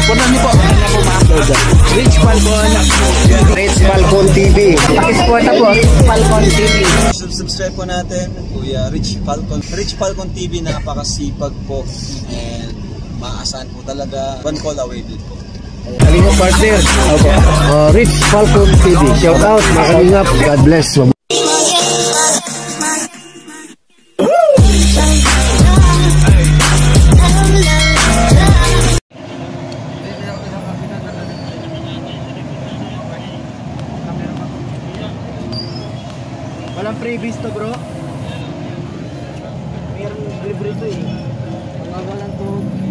Punan niyo po. Ano po ma-upload? Rich Falcon. Rich Falcon TV. Pakisupport na po. Rich Falcon TV. Subscribe po natin, Kuya Rich Falcon. Rich Falcon TV, napakasipag po. And maasahan po talaga. One call away din po. Kalingap partner. Rich Falcon TV. Shout out mga kalingap. God bless. Walang freebies to bro. Mayroong libre to eh. Walang to.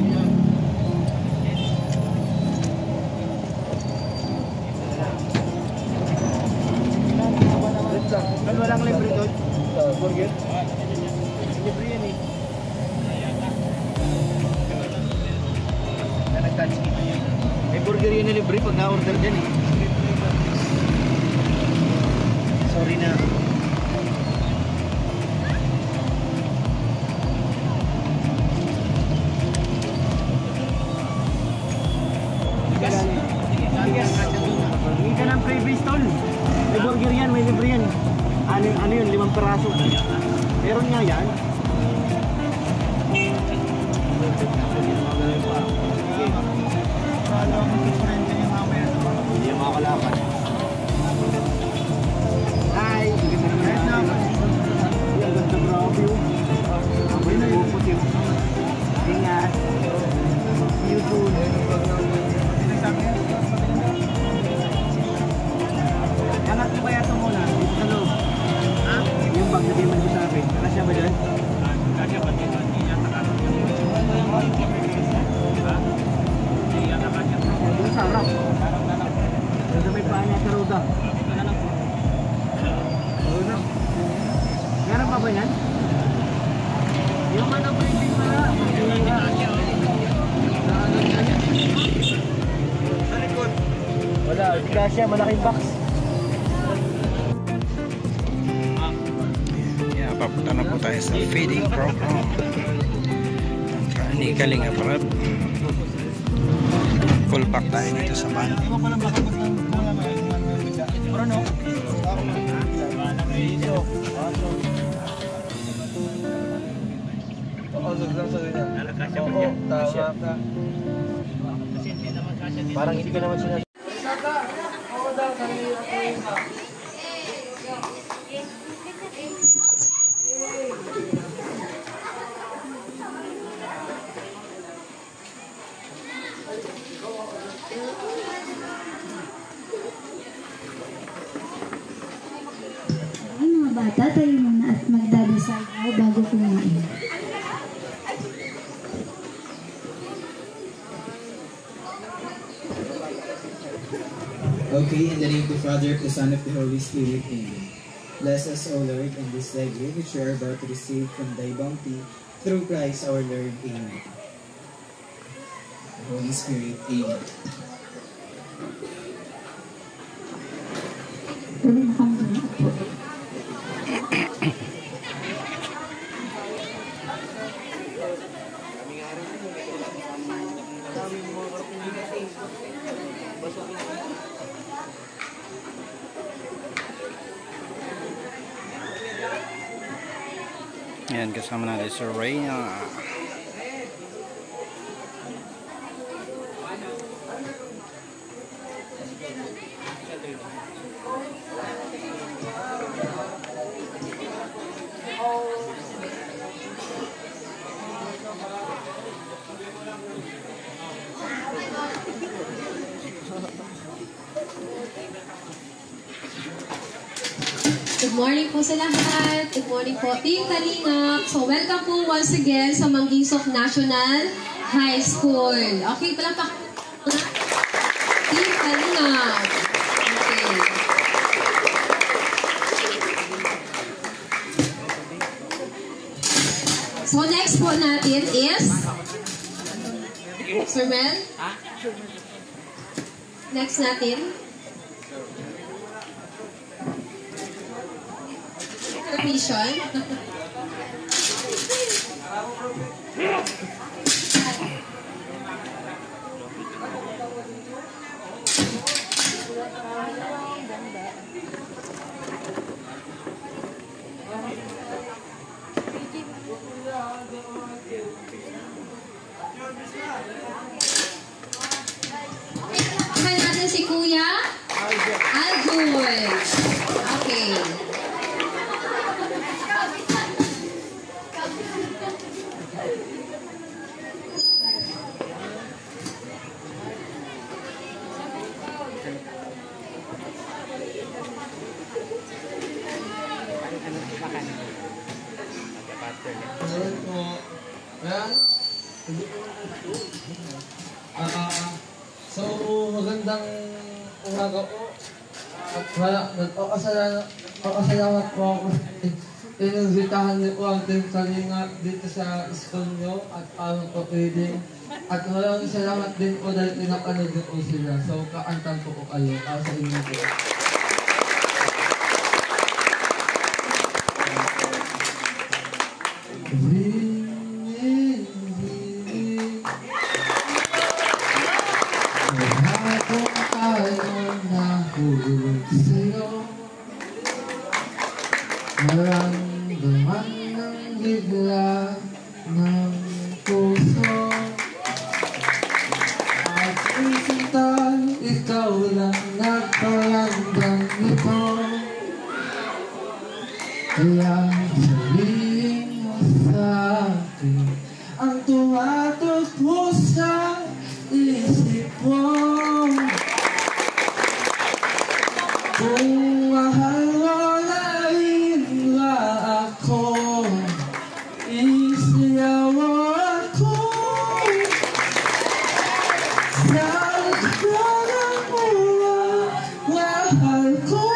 Walang libre to. Burger. Libre yan eh. Nag-touch. May burger yun na libre pag na-order dyan eh. Sorry na. Hindi ka ng freebies tol. May burger yan, may libre yan. Ano yun, 5 peraso. Meron nga yan. Hindi yung makakalakan. Hi! Ang ganda bro view. Ang na yung puti. Ingat. See you soon. Angat mo kaya ito muna, dito sa loob. Ha? Yung bag na di man sa akin. Kasya ba dyan? Kasya ba dito? Hindi yata ka. Hindi yata ka. Yung sarap. Dito may paa niya sa roda. Meron pa ba yan? Yung ano ba yung pala? Sa likod. Wala, kasya, malaking box. Papunta na po tayo sa feeding program ni Kalinga Prab. Full pack tayo dito sa van. Parang hindi ka naman sinasabi. Mga bata, tayo muna at magdadasal tayo bago kumain. Okay, in the name of the Father, the Son, of the Holy Spirit, Amen. Bless us, O Lord, in this thy gift which we are about to receive from thy bounty, through Christ our Lord, Amen. Holy Spirit, Amen. Ayan, kasama natin si Reyna. Good morning po sa lahat. Good morning po, Team Kalingap. So, welcome po once again sa Manggingsoc National High School. Okay, palakpak. Team Kalingap. Okay. So, next po natin is Sir Mel. Next natin mission. So, magandang umaga po. At nagpapasalamat po ako. Inubitahan niyo po ang Team Kalinga dito sa school niyo at paano po reading. At maraming salamat din po dahil pinapanood niyo po sila. So, kaantan po kayo para sa inyo po. Maramdaman ng bigla ng puso at isinta, ikaw lang nagparamdam nito. Kaya sabihin mo sa akin ang tumatakbo sa isip mo. Kung mahal mo na rin ba ako, isiyaw mo ako sa parang mahal ko.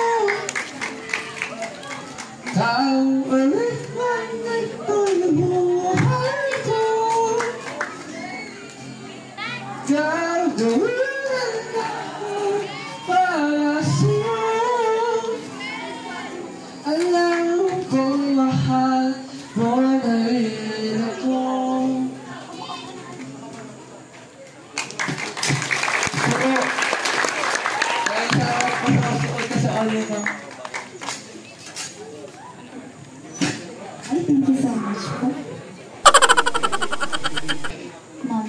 Kaulit man ito'y buhay ko, gagawin ako para sa'yo. Alam kong mahal mo na rin ako. So, dahil sa pagkakasuot ka sa alina. Ay, thank you so much po. Mom.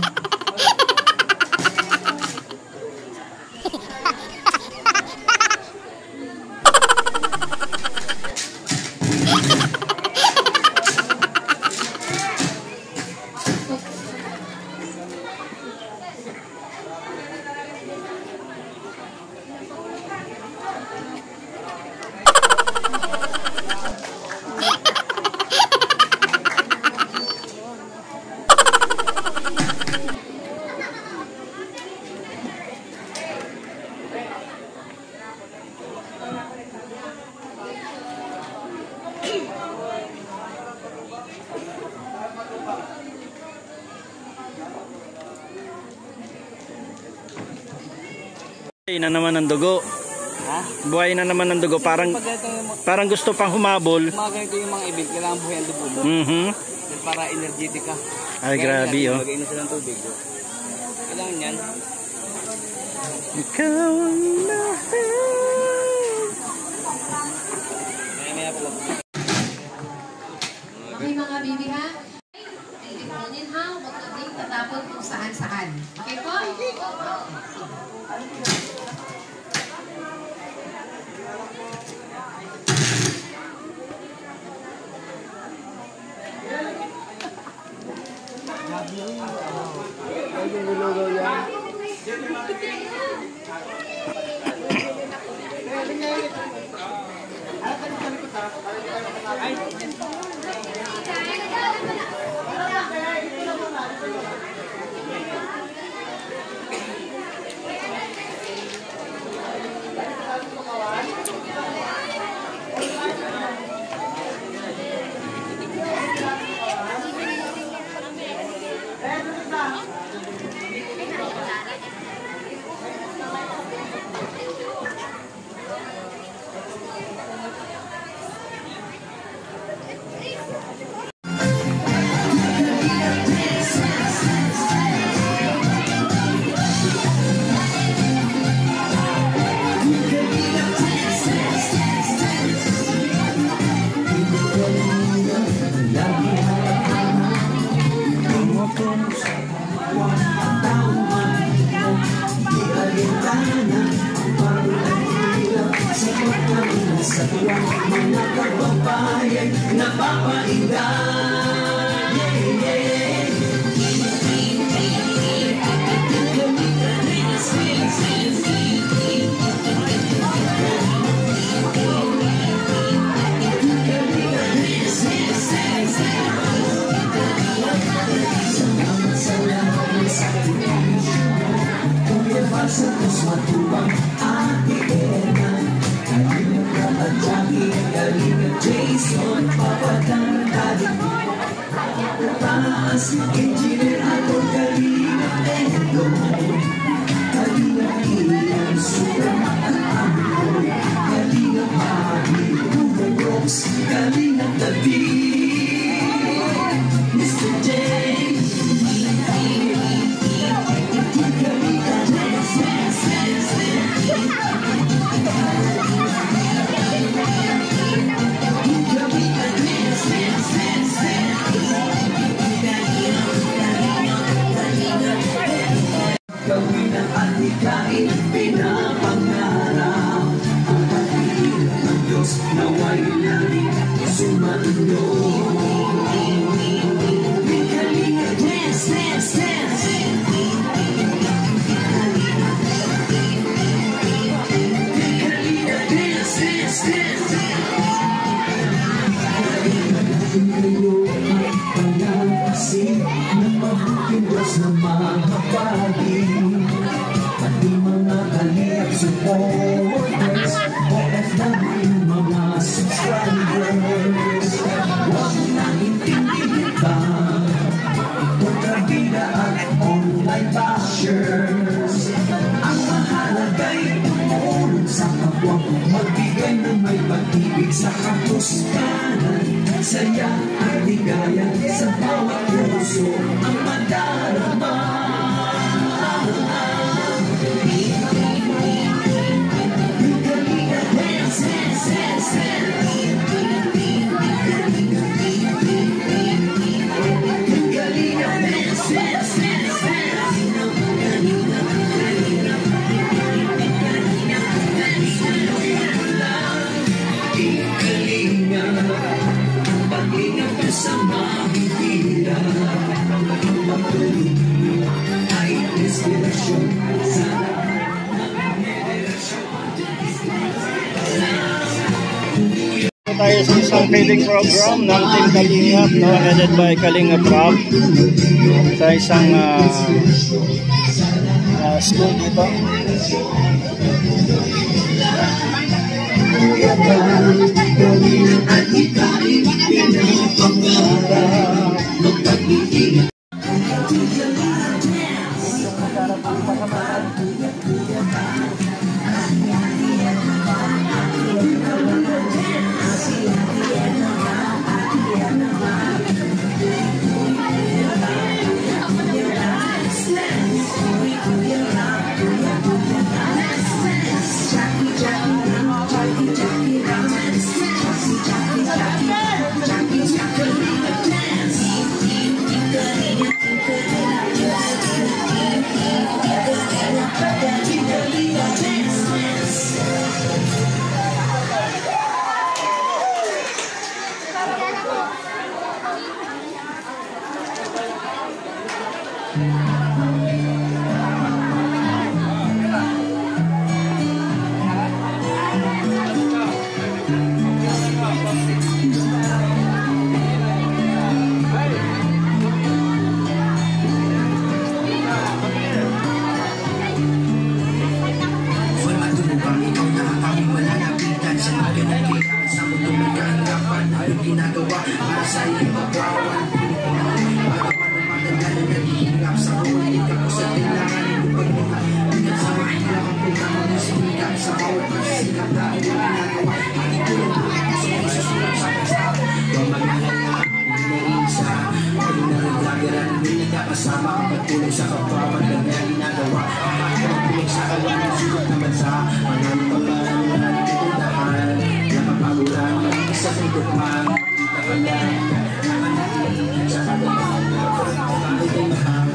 Buhay na naman ang dugo. Ha? Buhay na naman ang dugo. Parang gusto pang humabol. Mga ganito yung mga ibig, kailangan buhay ang dugo mo. Para energetic ka. Ay, grabe oh. Mag-inom silang tubig. Kailangan yan. Ikaw ang Maya po. Okay mga baby ha? Tingnan ha, huwag natin tatapon kung saan-saan. Okay po? Sa tuwang mga kababayan napapainda. Engineer ako Kalinga Tendo, Kalinga Ian, Superman at Ambo, Kalinga Mari, Ruben Rose, Kalinga Tabi, Mr. J, Kalinga Dance, Dance, Dance, gawin ang atikain, pinapangarap ang pag-ibig ng Diyos nawa'y langit sumando. Kalinga dance, dance, dance. Kalinga dance, dance, dance. Kayo at pag-asig ng mabuting Diyos na mahabagin. Pati mga kalihap supporters, OFW mga subscribers, huwag na intindihin pa kontrabida at online bashers. Ang mahalaga'y tumulong sa kapwa, magbigay ng may pag-ibig sa kapuskanan, saya at ligaya sa bawat puso ang madarama. Tayo sa isang feeding program ng Team Kalingap, no, headed by Kalingap Rob sa isang school dito. Kasama ang pagtulong sa kapwa, maganda ginagawa. Pagtulong sa kawalan, sugot naman sa maraming pagmamahalan, tutundahan, napapagulan, mag-isa sa tukman, kita ka lang, nakanagin, sa kagalang, kahit ay mahal.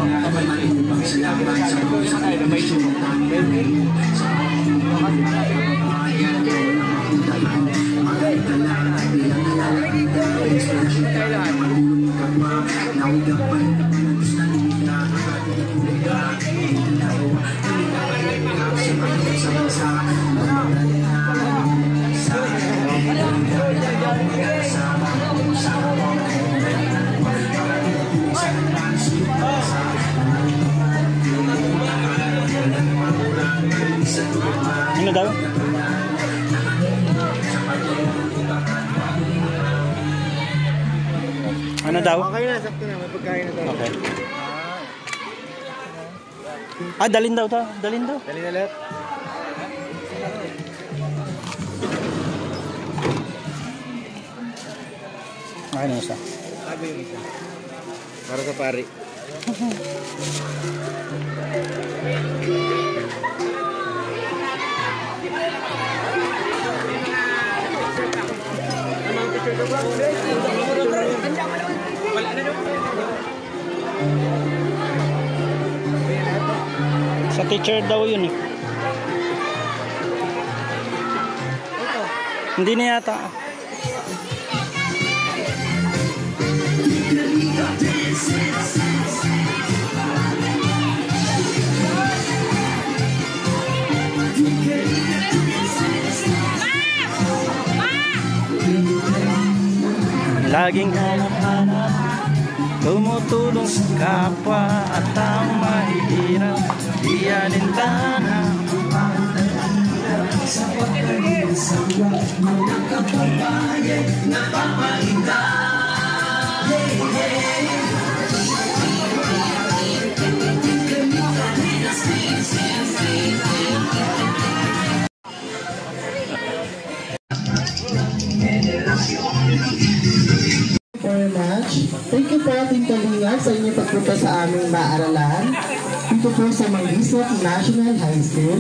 Salamat sa Tinawag ang panagpapanagos na lumina ang ating nagulaga. Hindi nagawa, hindi na pahinap sa mga bansa-bansa. Magmagaling na sa ano daw? Ano daw? Okay na, sakto na. May pagkain na tayo. Okay. Dalhin daw to. Dalhin daw. Dali na lahat. Ano isa? Sabi yung isa. Para sa pari. Sa teacher daw yun eh. Hindi na yata. Laging hanap-hanap, tumutulong sa kapwa at taong mahihirap, di alintana. Sa pagkain sa mga kababayan na papahinda. Very much. Thank you po ating Kalingap sa inyong pagpunta sa aming maaralan. Dito po sa Mangisok National High School.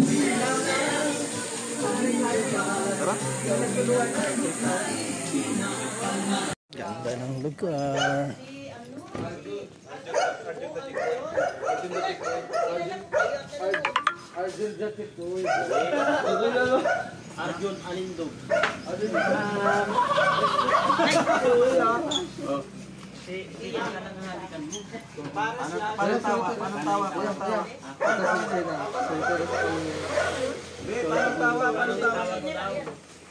Ganda ng lugar. Arjun Alindog. Paano tawa? Paano tawa?